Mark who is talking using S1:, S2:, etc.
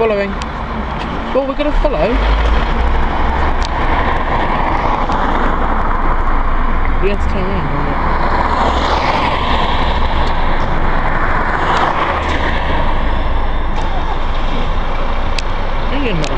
S1: Following. Well, we're going to follow. We have to turn around, don't we? You're not